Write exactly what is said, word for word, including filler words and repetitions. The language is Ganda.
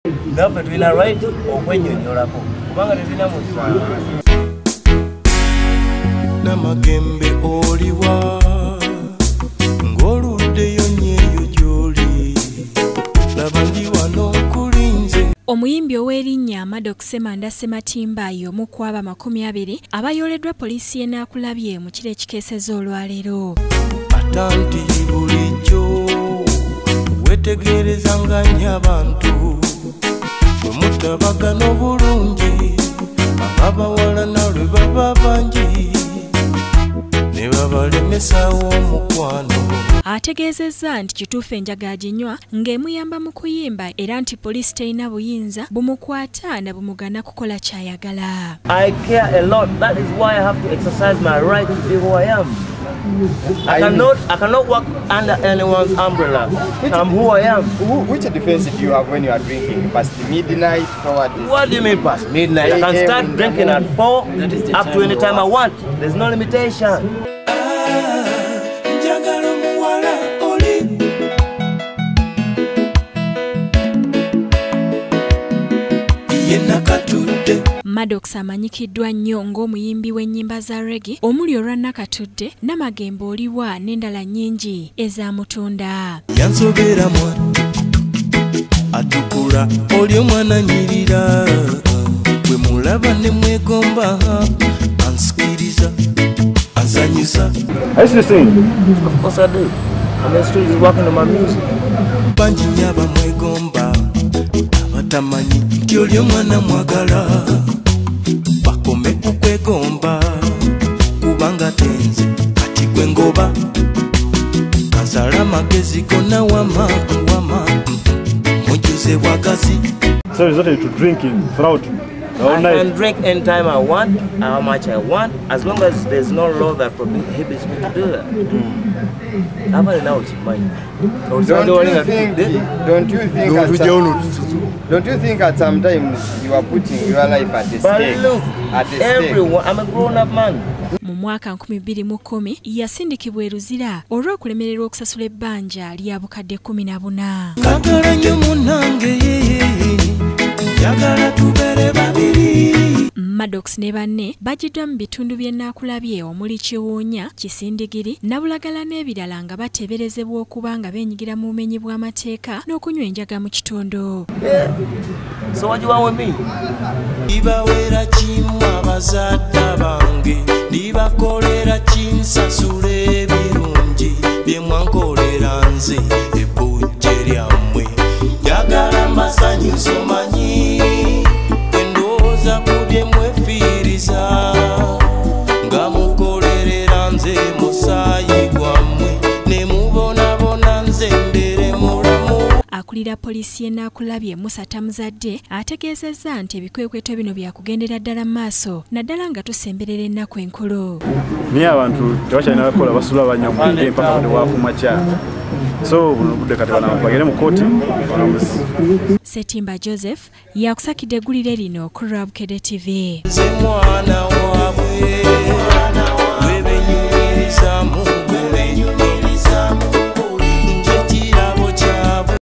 naffe tulina right okwennyonnyolako kubanga tezina musa namagembe oliwa ng'oluddeyo nnyeeyo gy'oli laba ndi wano nkulinze. Omuyimbi ow'erinnya Maddox Semanda Sematimba y'omu ku abo makumi abiri abayoleddwa poliisi y'enaakulabye mu kiro ekikeeseza olwaleero. Atanti bulijjo wetegereza nga nnyo abantu bwe mutabagana obulungi ababawala nalwe baba bangi ne babalemesaawo omukwano. Ategeezezza nti kituufu enjaga aginywa ng'emuyamba mu kuyimba era nti poliisi terina buyinza bumukwata na bumugana kukola ky'ayagala. I care a lot. That is why I have to exercise my right to be who I am. I cannot, I cannot work under anyone's umbrella. Which, I'm who I am. Who, which defense do you have when you are drinking? Past midnight? What, what do you mean past midnight? I can start drinking at four up to any time I want. There's no limitation. Maddox amanyikiddwa nnyo ng'omuyimbi w'ennyimba za reggae omuli olwa Nakatudde, Namagembe oliwa n'endala nnyingi ez'amutunda. Yansobera mwa atukula oli omwana nyirira bwe mulaba ne mwegomba ansikiriza azanyisa. I used to sing. Of course I do. I'm in the streets working on my music. Banji nyaba mwegomba abatamanyi nti oli omwana mwagala bakome kukwegomba kubanga tenze kati gwe ngoba kazala magezi gonna wama wama mujuze bwagazi. So it's okay to drinking throughout the whole I night? can drink anytime I want, how much I want, as long as there's no law that prohibits me to do that. Mm. I'm not know it's mine. Don't you think, don't you think at some, don't you think at some times you are putting your life at the But stake? look, At the everyone, I'm a grown-up man. Mu mwaka nkumi bbiri mu kkumi yasindikibwa e Luzira olw'okulemererwa okusasula ebbanja lya bukadde kkumi na buna. Kagala nnyo munnange yagala tubeere babiri. Maddox ne banne bagiddwa mu bitundu by'enaakulabye omuli Kiwunya, Kisindigiri, Nabulagala n'ebirala nga bateeberezebwa okuba nga beenyigira mu bumenyi bw'amateeka n'okunywa enjaga mu kitundu. Yeah. So what do you want with me? Ibawera kimu abazadde bange ndibakolera kinsasula ebirungi bye mwankolera nze ebbujje lyammwe njagala mbasanyusa omanyi endowooza ku bye mwefiiriza nga mukolerera nze musaayi gwammwe ne mubonabona nze mbere mulamu. Akulira poliisi y'enaakulabye Musa Tamuzadde ategeezezza nti ebikwekweto bino byakugendera ddala mu maaso naddala nga tusemberera ennaku enkulu. Naye abantu tebakyalina bakola basula banywa mwenge mpaka bade wakumakya. So budde kati bana bagende mu kooti banamuzi. Setimba Joseph yakusakidde eggulire lino ku Rabukedde T V. Nze mwana waabwe